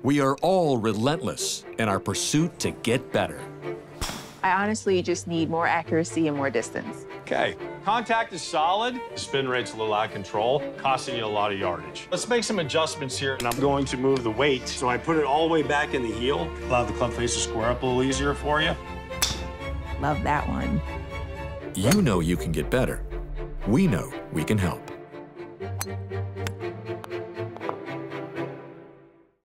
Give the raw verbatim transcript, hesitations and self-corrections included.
We are all relentless in our pursuit to get better. I honestly just need more accuracy and more distance. Okay, contact is solid. The spin rate's a little out of control, costing you a lot of yardage. Let's make some adjustments here, and I'm going to move the weight. So I put it all the way back in the heel, allow the club face to square up a little easier for you. Love that one. You know you can get better. We know we can help.